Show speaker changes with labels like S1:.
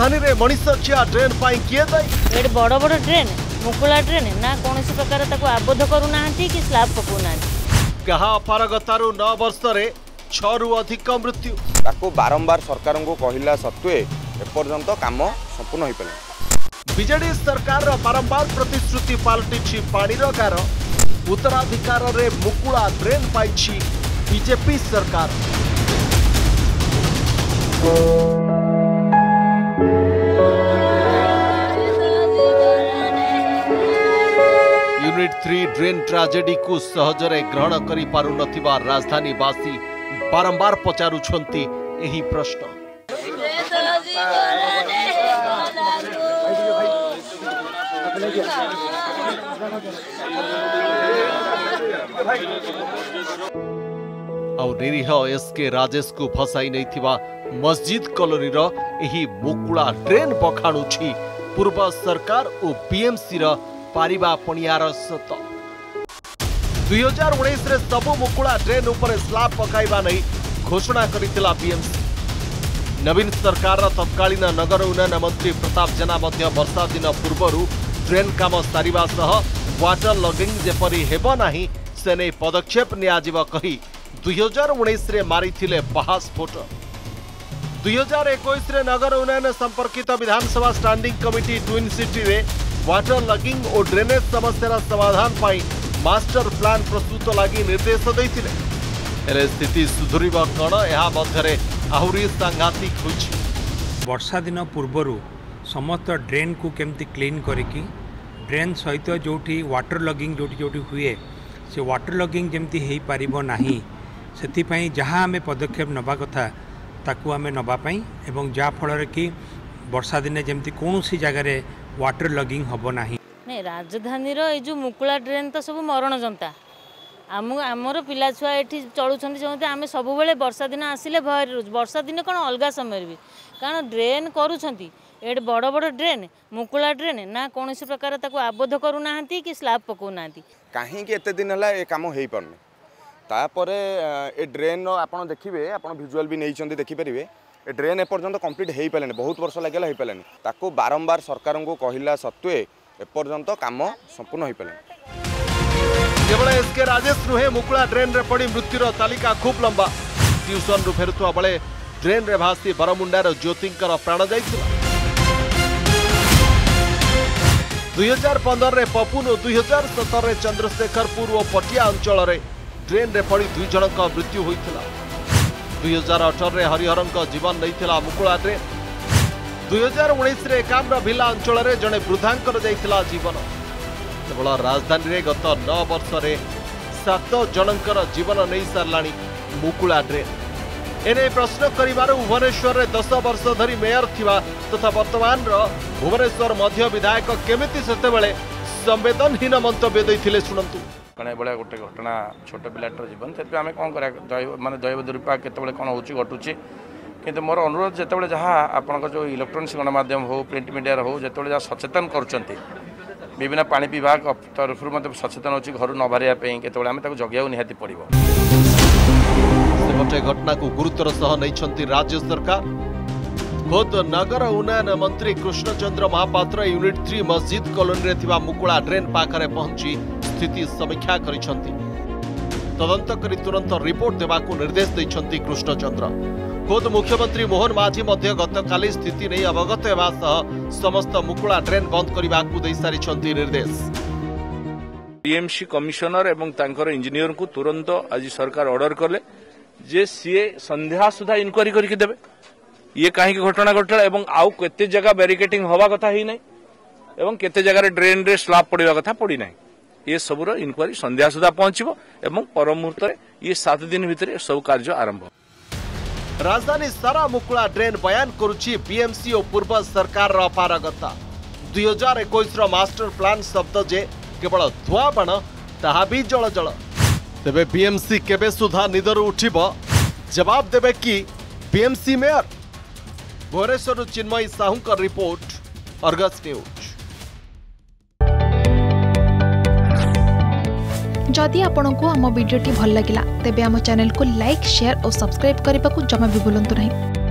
S1: राजधानी रे मनीषचिया ड्रेन पाई किए दायी
S2: एड बड़ बड़ ड्रेन मुकुला ड्रेन ना कौन प्रकार आबद्ध करूना कि स्लाब पकाउना
S1: कहा अपारगतारू 9 वर्ष रे 6 रु अधिक मृत्यु
S3: ताको बारंबार सरकार को कहला सत्वे एपर्यंत काम संपूर्ण हो पारे।
S1: बीजेडी सरकार बारंबार प्रतिश्रुति पलटि पानीर गार उत्तराधिकार रे मुकुला ड्रेन पाई बीजेपी सरकार। यूनिट 3 ड्रेन ट्राजेडी को सहजरे ग्रहण करि पारु नथिबा राजधानीवासी बारंबार पचारुछंती एही प्रश्न। आउ निरीह एसके राजेश को फसाई नैथिबा मस्जिद कॉलोनी रो एही मुकुला ड्रेन पखाणुछि पूर्व सरकार और बीएमसी रो पारिबा पणियार सत। 2019 रे सबु मुकुला ड्रेन ऊपर स्लाब पकाइबा नै घोषणा करितिला बीएमसी। नवीन सरकार तत्कालीन नगर उन्नयन मंत्री प्रताप जेना मध्य वर्षा दिन पूर्वरु ड्रेन काम सारिबा सह वाटर लॉगिंग जेपरि हेबो नाही सेने पदक्षेप नियाजिबा कही 2019 रे मारिथिले बाहास्फोट। 2021 रे नगर उन्नयन संपर्कित विधानसभा स्टैंडिंग कमिटी ट्विन सिटी रे वाटर लॉगिंग और ड्रेनेज समस्या समाधान पाई मास्टर प्लान प्रस्तुत लगी निर्देश देइथिले। हेले स्थिति सुधुरिबा कण एहा मध्यरे आहुरी सांघातिक होछि।
S4: वर्षा दिन पूर्वरु समस्त ड्रेन को केमती क्लीन करिकी ड्रेन सहित जोठी वाटर लॉगिंग जोठी हुए से वाटर लॉगिंग जेमती हेई पारिबो नाही सेति पई जहां हमें पदक्षेप नबा कथा ताकू हमें नबा पई एवं जा फल कि वर्षा दिन जेमती कोनोसी जगह रे वाटर लॉगिंग हबो नाही।
S2: नै राजधानी रो ए जो मुकुला ड्रेन तो सब मरण जनता आमर पिला छुआ ये चलुंट चाहते आम सब बेले वर्षा दिन आसिले भय वर्षा दिन कौन अलग समय भी कारण ड्रेन करुँच एड बड़ बड़ ड्रेन मुकुला ड्रेन ना कौन प्रकार आबद्ध करूना कि स्लाब पकाउना
S3: कहीं एते दिन है ये कम हो पारनी तापरे ए ड्रेन आपड़ देखिए आप भिजुआल भी नहीं देखिपारे ए ड्रेन एपर्यंत कंप्लीट हो पारे बहुत वर्ष लगे हो पारे ताको बारंबार सरकार को कहला सत्वे एपर्यंत काम संपूर्ण हो पारे।
S1: केवल एसके राजेश नुहे मुकुला ड्रेन रे पड़ी मृत्युर तालिका खूब लंबा। ट्यूशन रु फेरुवा बेले ड्रेन रे भासी बरमुंडार ज्योतिंकर प्राण जाइतिला। 2015 रे पपुन और 2017 रे चंद्रशेखरपुर और पटिया अंचल रे ड्रेन रे पड़ी 2 जनक मृत्यु होइतिला। 2018 रे हरिहरंक जीवन नैथिला मुकुला ड्रेन। 2019 रे कामरा भिला अंचल रे जने वृद्धांकर जाइतिला जीवन। केवल राजधानी रे गत 9 वर्ष रे 7 जनकर जीवन नहीं सारलाणी मुकुला ड्रेन। एने प्रश्न करिबार भुवनेश्वर रे 10 वर्ष धरी मेयर थिबा तथा वर्तमान रो भुवनेश्वर मध्य विधायक केमिति सेते बेले संवेदनहीन मंतव्य दैथिले सुनंतु।
S5: कणे बेले गोटे घटना छोट पिलाटर जीवन से आम कौन कर माने दैव दुर्विपाक केतबेले कौन होची घटुची किंतु मोर अनुरोध जेतबेले जहाँ आपनका जो इलेक्ट्रोनिक्स गणमाध्यम हो प्रिंट मीडिया हो जेतबेले जहाँ सचेतन करुचंती विभिन्न पानी विभाग तरफ सचेतन अच्छी घर न बाहर केतबेले आम ताको जगिया निहाती पड़िबो।
S1: सेपटे घटना को गुरुतर सह नहीं राज्य सरकार। खुद नगर उन्नयन मंत्री कृष्णचंद्र महापात्र यूनिट 3 मस्जिद कॉलोनी रे थिबा मुकुला ड्रेन पाखरे पहुंची स्थिति समीक्षा करिसंती। तदंत करी तुरंत रिपोर्ट देबाकू निर्देश दैछंती कृष्णचंद्र। खुद मुख्यमंत्री मोहन माझी मध्य गतकाली स्थिति नहीं अवगत हेबा सह समस्त मुकुला ड्रेन बंद करबाकू दै सारिछंती निर्देश।
S6: बीएमसी कमिशनर एवं तांकर इंजीनियर को तुरंत आज सरकार ऑर्डर कले जे सीए संध्या सुधा इनक्वारी करके देबे ये कहीं घटना घटला एवं आउ केते जगह बैरिकेटिंग हवा कथा ही नहीं एवं केते जगह ड्रेन रे स्लाब पड़िबा कथा पड़ी नहीं ये सबुर इनक्वारी संध्या सुधा पहुंचबो एवं पर मुहूर्त ये 7 दिन भितर सब कार्य आरंभ।
S1: राजधानी सारा मुकुला ड्रेन बयान करुछि बीएमसी और पूर्व सरकार अपारगता। 2021 मास्टर प्लान शब्द जे केवल धुआ बाण ताहा भी जल जल। तेबे बीएमसी केबे सुधा निदर उठिब जवाब देबे कि BMC mayor. Bhubaneswar Chinmayee Sahu report, Argus news.
S7: जदि आपंक आम भिडी भल लगा तेब आम चैनल को लाइक, शेयर और सब्सक्राइब करने को जमा भी भूलु नहीं।